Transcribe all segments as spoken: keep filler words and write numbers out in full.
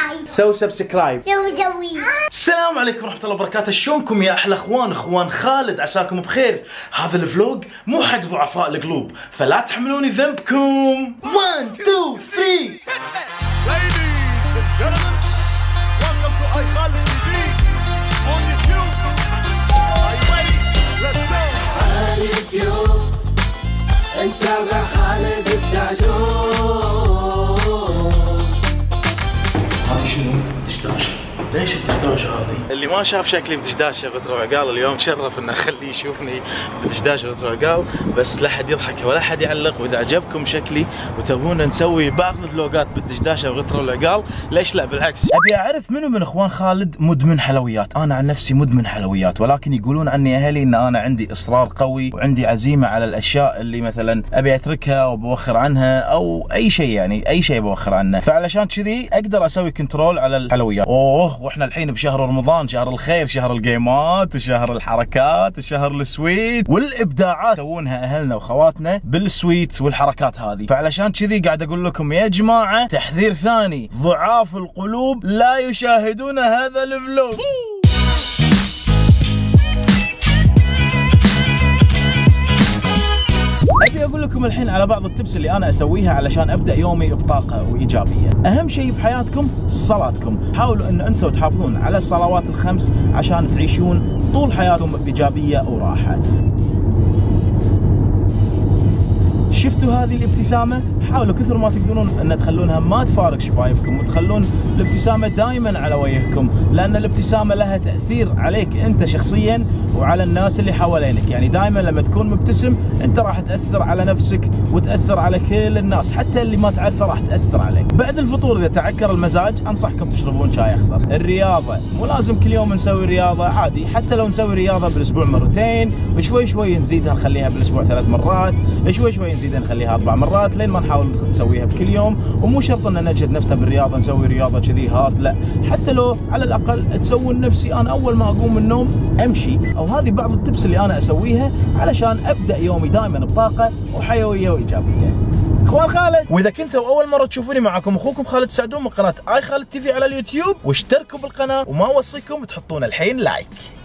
لايك، سوي سبسكرايب، سوي سوي. السلام عليكم ورحمة الله وبركاته، شلونكم يا أحلى إخوان؟ إخوان خالد، عساكم بخير. هذا الفلوج مو حق ضعفاء القلوب، فلا تحملوني ذنبكم. واحد اثنين ثلاثة. Ladies and gentlemen, welcome to I Khalid تي في on YouTube. Are you ready? Let's go. على اليوتيوب نتابع خالد السعدون. هذه شنو؟ دشداشة. ليش الدشداشة هذه؟ اللي ما شاف شكلي بدشداشة غدرة وعقال اليوم تشرف انه اخليه يشوفني بدشداشة غدرة وعقال، بس لا حد يضحك ولا حد يعلق. واذا عجبكم شكلي وتبون نسوي باقي الفلوجات بالدشداشة وغدرة والعقال، ليش لا؟ بالعكس. ابي اعرف منو من اخوان خالد مدمن حلويات. انا عن نفسي مدمن حلويات، ولكن يقولون عني اهلي ان انا عندي اصرار قوي وعندي عزيمة على الاشياء اللي مثلا ابي اتركها وبوخر عنها او اي شيء، يعني اي شيء بوخر عنه. فعلشان كذي اقدر اسوي كنترول على الحلويات. اوه، واحنا الحين بشهر رمضان، شهر الخير، شهر الجيمات وشهر الحركات وشهر السويت والابداعات يسوونها اهلنا واخواتنا بالسويت والحركات هذه. فعلشان كذي قاعد اقول لكم يا جماعه، تحذير ثاني، ضعاف القلوب لا يشاهدون هذا الفلوج. ابي اقول لكم الحين على بعض التبس اللي انا اسويها علشان ابدا يومي بطاقه وايجابيه. اهم شيء في حياتكم صلاتكم، حاولوا ان انتم تحافظون على الصلوات الخمس عشان تعيشون طول حياتكم بايجابيه وراحه. شفتوا هذه الابتسامه؟ حاولوا كثر ما تقدرون ان تخلونها ما تفارق شفايفكم، وتخلون الابتسامه دائما على وجهكم، لان الابتسامه لها تاثير عليك انت شخصيا وعلى الناس اللي حوالينك. يعني دائما لما تكون مبتسم انت راح تاثر على نفسك وتاثر على كل الناس، حتى اللي ما تعرفه راح تاثر عليك. بعد الفطور اذا تعكر المزاج انصحكم تشربون شاي اخضر. الرياضه مو لازم كل يوم نسوي رياضه، عادي حتى لو نسوي رياضه بالاسبوع مرتين، وشوي شوي نزيدها نخليها بالاسبوع ثلاث مرات، شوي شوي نزيدها نخليها اربع مرات، لين ما نحاول نسويها بكل يوم. ومو شرط ان نجهد نفسنا بالرياضه نسوي رياضه كذي هارد، لا، حتى لو على الاقل تسوون نفسي انا اول ما اقوم من النوم امشي. او هذه بعض التبس اللي انا اسويها علشان ابدا يومي دائما بطاقه وحيويه وايجابيه. اخوان خالد، واذا كنتوا اول مره تشوفوني معكم اخوكم خالد سعدون من قناه اي خالد تي في على اليوتيوب، واشتركوا بالقناه، وما اوصيكم تحطون الحين لايك.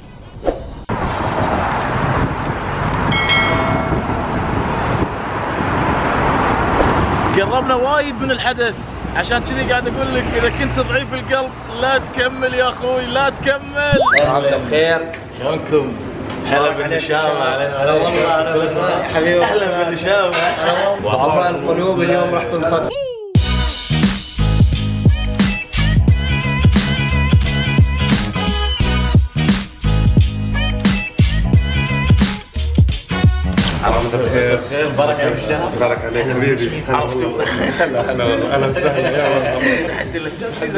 قربنا وايد من الحدث، عشان كذي قاعد اقول لك اذا كنت ضعيف القلب لا تكمل يا اخوي، لا تكمل. عامل بخير؟ شلونكم؟ هلا بالنشامه. هلا والله حبيبي، اهلا بالنشامه. ضعفاء القلوب اليوم راح تنصدم. عرفت بخير؟ خير، مبارك عليك الشهر. مبارك عليك حبيبي. عرفتوا؟ هلا هلا والله، اهلا وسهلا. الحمد لله.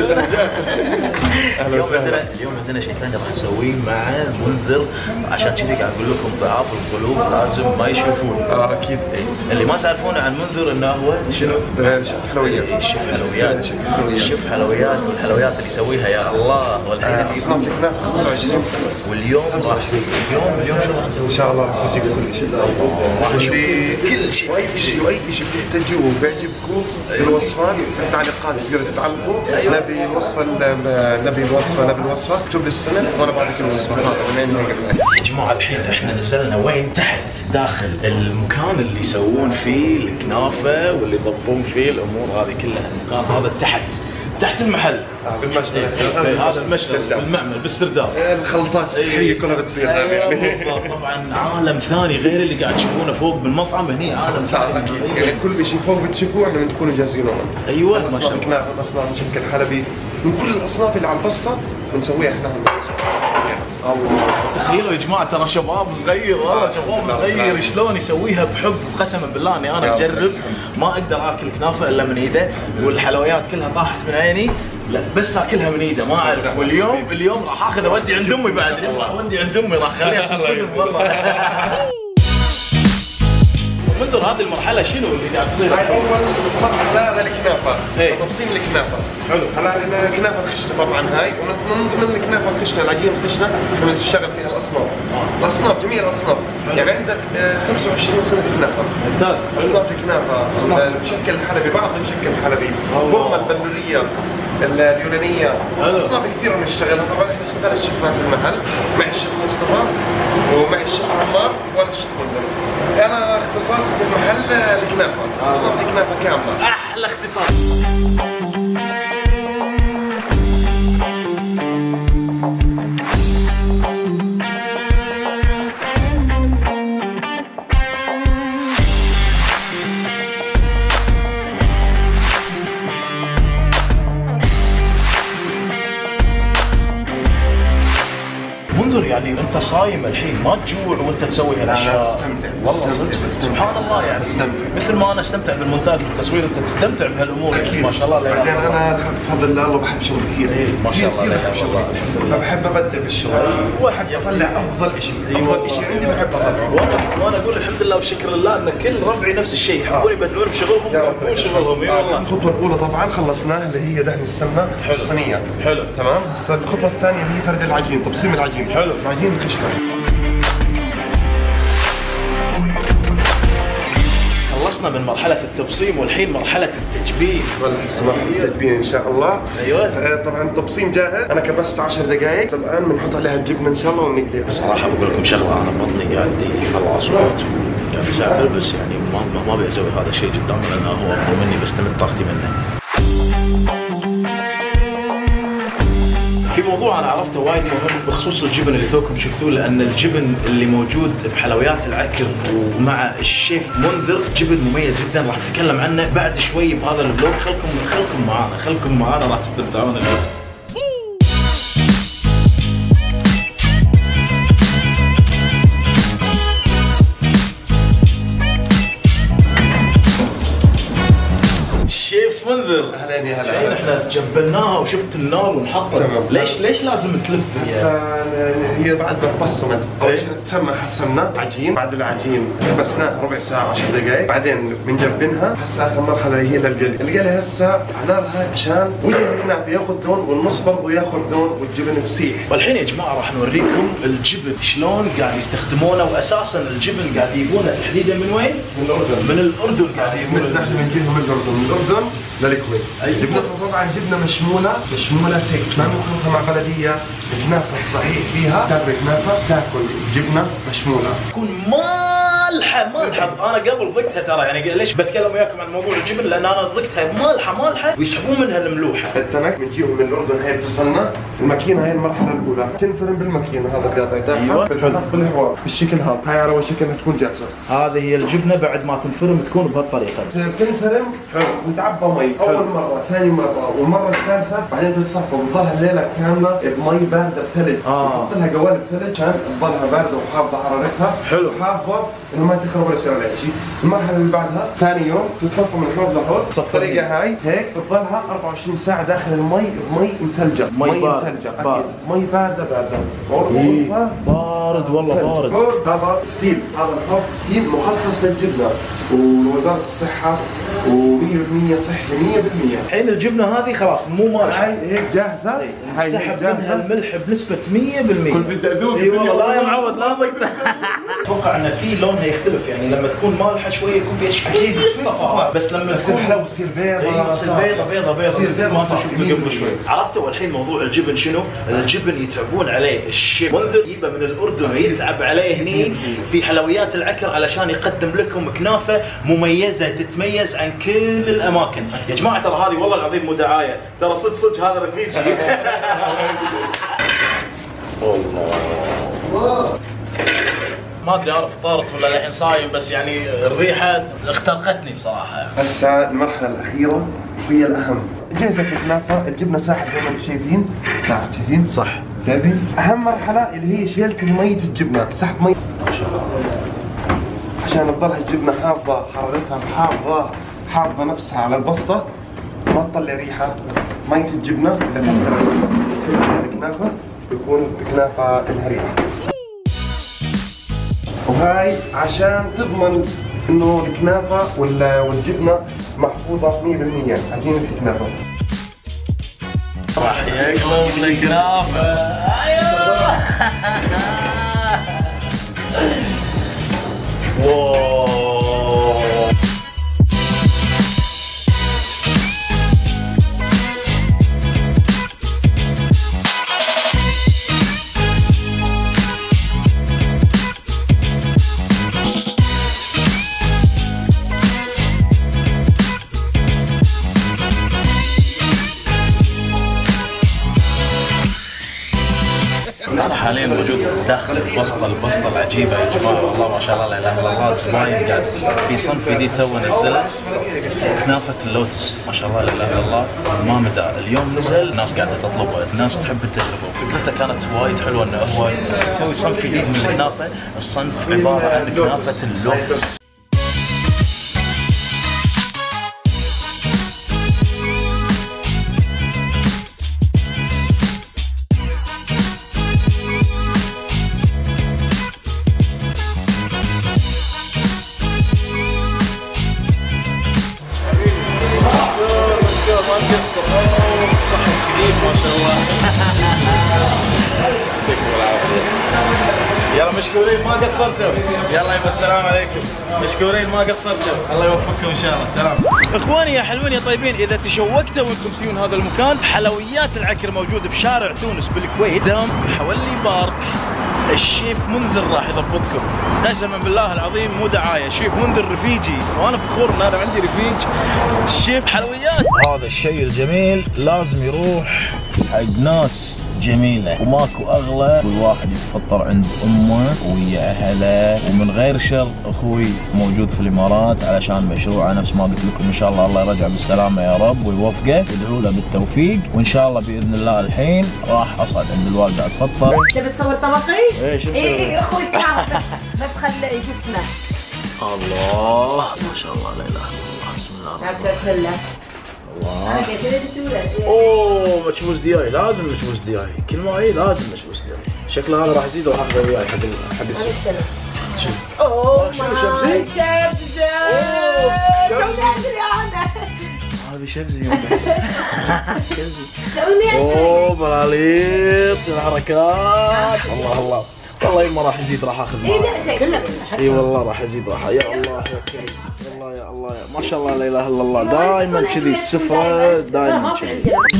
اهلا وسهلا. اليوم عندنا شيء ثاني راح نسويه مع منذر، عشان كذي قاعد اقول لكم ضعاف القلوب لازم ما يشوفون. اه اكيد. اللي ما تعرفونه عن منذر انه هو شنو؟ شيف حلويات. الشيف حلويات. الشيف حلويات والحلويات اللي يسويها يا الله. والحين اصناف الكنافه خمسة وعشرين سنه. واليوم راح اليوم اليوم شو راح نسوي؟ ان شاء الله راح نجيب كل شيء. راح نشوف كل شيء واي شيء واي شيء بتحتاجوه وبيعجبكم بالوصفات بالتعليقات تقدروا تعلقوا. نبي الوصفه نبي الوصفه نبي الوصفه اكتب لي السنه وانا بعطيك الوصفه هذا من عندي قبل. يا جماعه الحين احنا نزلنا وين؟ تحت داخل المكان اللي يسوون فيه الكنافه واللي يضبون فيه الامور هذه كلها. المكان هذا تحت تحت المحل بالمشترى. هذا المشترى بالمعمل بالسرداب. الخلطات السحريه كلها بتصير يعني. طبعا عالم ثاني غير اللي قاعد تشوفونه فوق بالمطعم، هني عالم ثاني. يعني كل شيء فوق بتشوفوه احنا بنكونوا جاهزين هون. ايوه ما شاء اصناف الله. كنافه، اصناف مشكل حلبي، من كل الاصناف اللي على البسطه بنسويها احنا هون. تخيلوا يا جماعه، ترى شباب صغير، والله شباب صغير شلون يسويها بحب. قسما بالله اني انا اجرب ما اقدر اكل كنافه الا من ايده، والحلويات كلها طاحت من عيني، لا بس اكلها من ايده ما اعرف. واليوم اليوم راح اخذ اودي عند امي بعد، راح اودي عند امي، راح اخليها تنصدم والله. منذر هذه المرحله شنو اللي قاعد تصير؟ هاي اول مرحله للكنافه، إيه. تبصيم الكنافه. حلو. هلا الكنافه الخشنه طبعا هاي، ومن ضمن الكنافه الخشنه العجينه الخشنه احنا نشتغل فيها الاصناف. الاصناف جميع الاصناف، يعني عندك خمسة وعشرين سنه كنافه. ممتاز. اصناف الكنافه، المشكل الحلبي، بعض المشكل الحلبي، برمه البلوريه، اليونانيه، اصناف كثيره بنشتغلها. طبعا احنا ثلاث شيفات في المحل، معي الشيف مصطفى ومعي الشيف عمار وانا الشيف منذر. انا اختصاصي في المحل الكنافه، اصناف الكنافه كامله. احلى اختصاص. منذر يعني انت صايم الحين ما تجوع وانت تسوي هالاشياء؟ بستمتع والله صدق سبحان الله يعني بستمتع مثل ما انا استمتع بالمونتاج والتصوير انت تستمتع بهالامور. اكيد ما شاء الله. بعدين انا بفضل الله الله بحب شغل كثير. إيه ما شاء الله. كثير بحب شغل، فبحب ابدع بالشغل واحب اطلع افضل شيء. افضل شيء عندي بحب اطلعه. وانا وانا اقول الحمد لله والشكر لله ان كل ربعي نفس الشيء يحبون يبدعون بشغلهم ويحبون شغلهم. اي والله. الخطوه الاولى طبعا خلصناها اللي هي دهن السمنه الصينيه. حلو تمام. هسه الخطوه الثانيه اللي هي فرد العجين، تبصيم العجين. حلو. العجين الخشنه. خلصنا من مرحلة التبصيم والحين مرحلة التجبين. مرحلة التجبين ان شاء الله. ايوه. طبعا التبصيم جاهز، انا كبست عشر دقائق، الان بنحط عليها الجبنه ان شاء الله ونقليها. بصراحة بقول لكم شغلة، انا بطني قاعد يطلع اصوات قاعد يزعل، بس يعني ما ما ابي اسوي هذا الشيء قدامه لانه هو افضل مني بستمد طاقتي منه. في موضوع انا عرفته وايد مهم بخصوص الجبن اللي توكم شفتوه، لان الجبن اللي موجود بحلويات العكر ومع الشيف منذر جبن مميز جدا، راح نتكلم عنه بعد شوي بهذا الفلوج. خلكم خلكم معانا خلكم معانا راح تستمتعون اليوم. شيف منذر اهلا يا هلا. احنا جبناها وشفت النار ونحطت. ليش ليش لازم تلف؟ هسه هي بعد ما تبصمت اول شيء تسمى حسمنا عجين، بعد العجين حبسناه ربع ساعه عشر دقائق، بعدين بنجبنها. هسه اخر مرحله هي للقلي. القلي هسه على نارها عشان وجه الكنافه ياخذ لون والنص برضه ياخذ لون والجبن تسيح. والحين يا جماعه راح نوريكم الجبن شلون قاعد يستخدمونه، واساسا الجبن قاعد يجيبونه تحديدا من وين؟ من الاردن. من الاردن قاعد يجيبونه. نحن بنجيبها من الاردن، من الاردن للكويت. جبنة طبعا جبنة مشمولة، مشمولة سك، ما بنخلطها مع بلدية. الكنافة الصحيح فيها تاكل كنافة تاكل جبنة مشمولة. تكون مالحة مالحة. أنا قبل ضقتها ترى، يعني ليش بتكلم وياكم عن موضوع الجبن؟ لأن أنا ضقتها مالحة مالحة ويسحبون منها الملوحة. التنك بنجيبه من الأردن، هي بتصلنا. الماكينة هي المرحلة الأولى، تنفرم بالماكينة هذا القاطع تاعها. أيوة. بتحطها بالهواء بالشكل هذا، هاي على وشك انها تكون جاهزة. هذه هي الجبنة بعد ما تنفرم تكون بهالطريقة. تنفرم وتعبى مي، أول مرة، ثاني مرة، والمرة الثالثة بعدين تتصفى وتظلها الليلة كاملة بمي باردة بثلج. آه. تحط لها قوالب ثلج عشان تظلها باردة وحافظة حرارتها. حلو. وحافظة إنه ما تخرب ولا يصير عليها شيء. المرحلة اللي بعدها ثاني يوم تتصفى من حوض لحوض. الطريقة هاي هيك بتظلها أربعة وعشرين ساعة داخل المي بمي مثلجة. مي باردة. مثلجة. بارد. مي باردة باردة. إيه. بارد والله بارد. هذا ستيل، هذا الحوض ستيل مخصص للجبنة ووزارة الصحة ومية بالمية صحي مية بالمية. الحين الجبنة هذه خلاص مو مالحة. هاي هيك جاهزة. هاي سحب هيك منها جاهزة. الملح بنسبة مية بالمية. كل بدي أذوق. اي والله لا يا معود لا ضقته. اتوقع ان في لونها يختلف، يعني لما تكون مالحه شويه يكون فيها شيء أكيد صفار، بس لما تصير تكون حلو وتصير بيضة. ايوه تصير بيضة بيضة بيضة تصير مثل ما بيضة انت صح. شفت قبل شوي. عرفتوا والحين موضوع الجبن شنو؟ الجبن يتعبون عليه الشيف منذر، يجيبه من الاردن ويتعب عليه هني في حلويات العكر علشان يقدم لكم كنافه مميزه تتميز عن كل الاماكن. يا جماعه ترى هذه والله العظيم مو دعايه، ترى صدق صدق هذا رفيجي. والله ما ادري انا فطرت ولا الحين صايم، بس يعني الريحه اخترقتني بصراحه يعني. هسه المرحلة الأخيرة وهي الأهم. جهزت الكنافة، الجبنة ساحت زي ما انتم شايفين، ساحت شايفين؟ صح. شايفين؟ أهم مرحلة اللي هي شيلة المي الجبنة، سحب مي. ما شاء الله. عشان تضلها الجبنة حافظة حرارتها، حافظة حافظة نفسها على البسطة، ما تطلع ريحة. مية الجبنة إذا كثرت في الكنافة بيكون الكنافة لها ريحة. وهاي عشان تضمن انه الكنافه والجبنه محفوظه مية بالمية عجينه الكنافه. راح يقلب الكنافه. ايوه. واو. انا حاليا موجود داخل البسطه، البسطه العجيبه يا جماعه، والله ما شاء الله لا اله الا الله. زباين قاعد في صنف جديد تو نزله، كنافه اللوتس، ما شاء الله لا اله الا الله ما مدى. اليوم نزل، الناس قاعده تطلبه، الناس تحب تجربه. فكرته كانت وايد حلوه انه هو يسوي صنف جديد من الكنافه، الصنف عباره عن كنافه اللوتس. يلا مشكورين ما قصرتوا، يلا يبا السلام عليكم، مشكورين ما قصرتوا، الله يوفقكم ان شاء الله. سلام اخواني يا حلوين يا طيبين. اذا تشوقتوا انكم تجون هذا المكان، حلويات العكر موجود بشارع تونس بالكويت قدام حولي بارك. الشيف منذر راح يضبطكم، قسما بالله العظيم مو دعايه، شيف منذر رفيجي وانا فخور ان انا عندي رفيج شيف حلويات. هذا الشيء الجميل لازم يروح حق ناس جميله، وماكو اغلى والواحد يتفطر عند امه ويا اهله. ومن غير شر اخوي موجود في الامارات علشان مشروعه نفس ما قلت لكم. ان شاء الله الله يرجع بالسلامه يا رب ويوفقه، ادعوا له بالتوفيق. وان شاء الله باذن الله الحين راح اصعد عند الوالده اتفطر. تبي تصور طبقي؟ ايش مسوي؟ اي اخوي تعال بس بس خلي جسمه. الله ما شاء الله لا اله الا الله، بسم الله. تعال تاكل الله. انا قلت له اوه مشموس دياي، لازم مشموس دياي، كل ما اي لازم مشموس دياي. شكله هذا راح يزيد وراح اخذه وياي حق حق السوق. شوف اوه شنو شبزي؟ شبزي شو ادري انا هذا شبزي شبزي. اوه بلاليط الحركات، الله الله والله يما راح يزيد راح اخذ معاه. اي والله راح يزيد راح. يا الله يا كريم، والله يا الله يا ما شاء الله لا اله الا الله. دائما كذي السفره دائما كذي.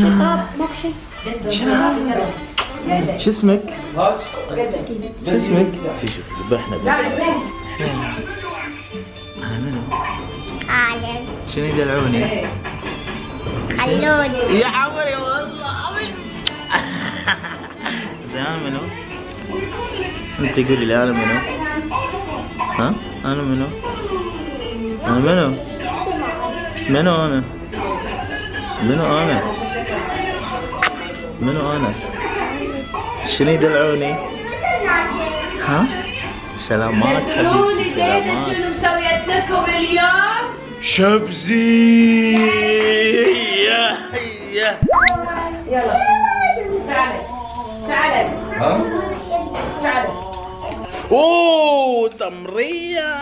شنو هذا؟ شو اسمك؟ شو اسمك؟ في شوف ذبحنا انا منو؟ عالم شنو يدلعوني؟ خلوني يا عمري والله عمري. زين انا منو؟ انت قولي لي انا منو؟ ها؟ انا منو؟ انا منو؟ منو انا؟ منو انا؟ منو انا؟ شنو يدلعوني؟ ها؟ سلامات حبيبتي سلامات. شنو مسويت لكم اليوم؟ شبزي يا يا يلا تعالي تعالي ها؟ تعالي. اوه تمرية.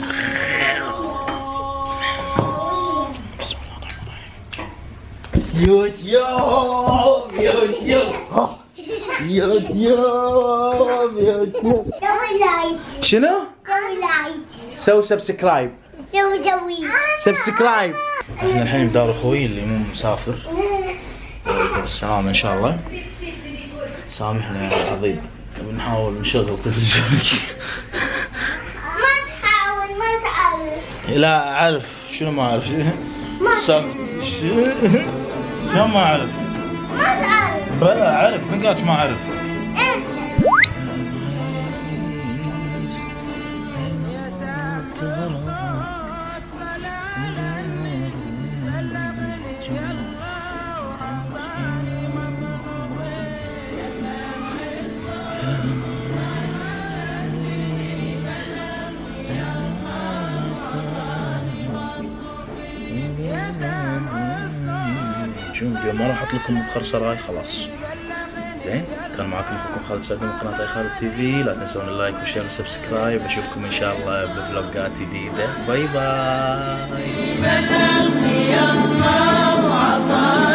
يوت يوم يوت يوم يوت يوم يوت يوم. سوي لايك شنو؟ سوي لايك سوي سبسكرايب. سوي سوي سبسكرايب. احنا الحين بدار اخوي اللي مو مسافر بالسلامة ان شاء الله. سامحنا يا عضيد بنحاول نشغل تلفزيون. ما تحاول ما تحاول. لا اعرف شنو ما اعرف شنو شنو ما اعرف. ما تعرف بلا اعرف من قالك ما اعرف. شوف اليوم ما راح احط لكم مؤخر سراي خلاص. زين كان معكم اخوكم خالد سعد من قناه اي خالد تي في. لا تنسون اللايك والشير والسبسكرايب. اشوفكم ان شاء الله بفلوجات جديده. باي باي.